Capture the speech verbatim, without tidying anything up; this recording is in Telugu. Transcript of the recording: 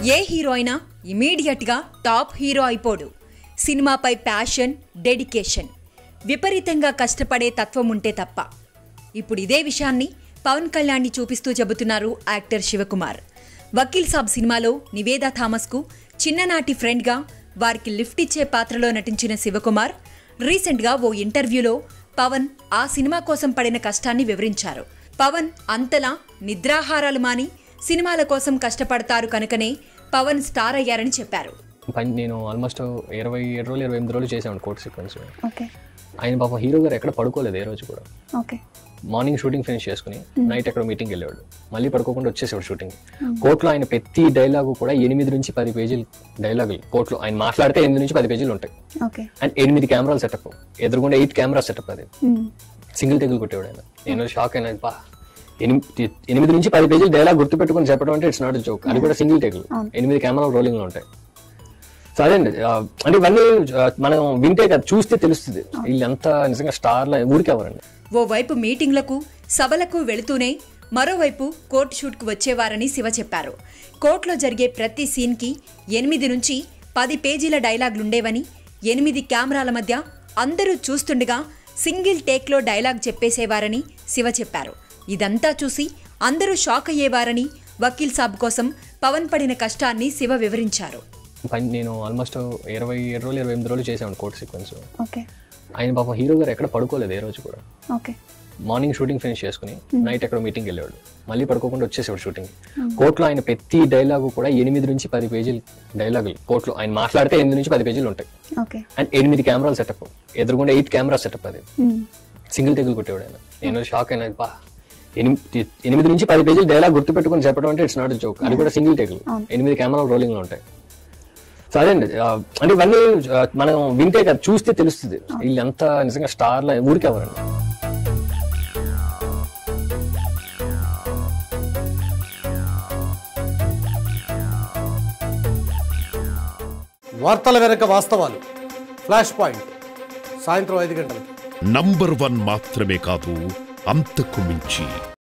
ఏ హీరో అయినా ఇమీడియట్గా టాప్ హీరో అయిపోడు. సినిమాపై ప్యాషన్, డెడికేషన్, విపరీతంగా కష్టపడే తత్వం ఉంటే తప్ప. ఇప్పుడు ఇదే విషయాన్ని పవన్ కళ్యాణ్ని చూపిస్తూ చెబుతున్నారు యాక్టర్ శివకుమార్. వకీల్ సాబ్ సినిమాలో నివేదా థామస్కు చిన్ననాటి ఫ్రెండ్గా వారికి లిఫ్ట్ ఇచ్చే పాత్రలో నటించిన శివకుమార్ రీసెంట్గా ఓ ఇంటర్వ్యూలో పవన్ ఆ సినిమా కోసం పడిన కష్టాన్ని వివరించారు. పవన్ అంతలా నిద్రాహారాలు మాని సినిమాల కోసం కష్టపడతారు కనుకనే పవన్ స్టార్ అయ్యారని చెప్పారు. నేను ఆల్మోస్ట్ ఇరవై ఏడు రోజులు ఇరవై ఎనిమిది రోజులు చేసాను కోర్ట్ సీక్వెన్స్. ఆయన పాప హీరో గారు ఎక్కడ పడుకోలేదు ఏ రోజు కూడా. మార్నింగ్ షూటింగ్ ఫినిష్ చేసుకుని నైట్ ఎక్కడ మీటింగ్ వెళ్ళేవాడు, మళ్ళీ పడుకోకుండా వచ్చేసేవాడు షూటింగ్. కోర్టులో ఆయన ప్రతి డైలాగు కూడా ఎనిమిది నుంచి పది పేజీలు డైలాగులు. కోర్టులో ఆయన మాట్లాడితే ఎనిమిది నుంచి పది పేజీలు ఉంటాయి. అండ్ ఎనిమిది కెమెరాలు సెటప్, ఎదురుగుండా ఎయిట్ కెమెరా సెటప్. అది సింగిల్ టేకులు కొట్టేవాడు ఆయన. నేను షాక్ అయినా, బా ఎనిమిది ఎనిమిది నుంచి పది పేజీలు డైలాగ్ గుర్తుపెట్టుకుని చెప్పడం అంటే ఇట్స్ నాట్ జోక్. అది కూడా సింగిల్ టేకులు, ఎనిమిది కెమెరాలు రోలింగ్ లో ఉంటాయి. సో అదేండి, అంటే ఇవన్నీ మనం వింటే కదా, చూస్తే తెలుస్తుంది వీళ్ళంతా నిజంగా స్టార్ల ఊరికి ఎవరండి. ఓవైపు మీటింగ్లకు సభలకు వెళుతూనే మరోవైపు కోర్టు షూట్కు వచ్చేవారని శివ చెప్పారు. కోర్టులో జరిగే ప్రతి సీన్కి ఎనిమిది నుంచి పది పేజీల డైలాగులుండేవని, ఎనిమిది కెమెరాల మధ్య అందరూ చూస్తుండగా సింగిల్ టేక్లో డైలాగ్ చెప్పేసేవారని శివ చెప్పారు. ఇదంతా చూసి అందరూ షాక్ అయ్యేవారని, వకీల్ సాబ్ కోసం పవన్ పడిన కష్టాన్ని శివ వివరించారు. నేను ఆల్మోస్ట్ ఇరవై ఏడు రోజులు ఇరవై ఎనిమిది రోజులు చేసాను కోర్ట్ సీక్వెన్స్. ఆయన పాప హీరో గారు ఎక్కడ పడుకోలేదు ఏ రోజు కూడా. మార్నింగ్ షూటింగ్ ఫినిష్ చేసుకుని నైట్ ఎక్కడ మీటింగ్ వెళ్ళేవాడు, మళ్ళీ పడుకోకుండా వచ్చేసేవాడు షూటింగ్. కోర్టులో ఆయన ప్రతి డైలాగు కూడా ఎనిమిది నుంచి పది పేజీలు డైలాగులు. కోర్టులో ఆయన మాట్లాడితే ఎనిమిది నుంచి పది పేజీలు ఉంటాయి. అండ్ ఎనిమిది కెమెరాలు సెటప్, ఎదురుగుండా ఎయిట్ కెమెరా సెటప్. అది సింగిల్ టేకులు కొట్టేవాడు ఆయన. నేను షాక్ అయినా, బా ఎనిమిది ఎనిమిది నుంచి పది పేజీలు డైలాగ్ గుర్తుపెట్టుకుని చెప్పడం అంటే ఇట్స్ నాట్ జోక్. అది కూడా సింగిల్ టేకులు, ఎనిమిది కెమెరాలు రోలింగ్ లో ఉంటాయి. సో అదేండి, అంటే ఇవన్నీ మనం వింటే కదా, చూస్తే తెలుస్తుంది వీళ్ళంతా నిజంగా స్టార్ల ఊరికి ఎవరండి. వార్తల వెనక వాస్తవాలు, ఫ్లాష్ పాయింట్, సాయంత్రం ఐదు గంటలకు. నంబర్ వన్ మాత్రమే కాదు, అంతకు మించి.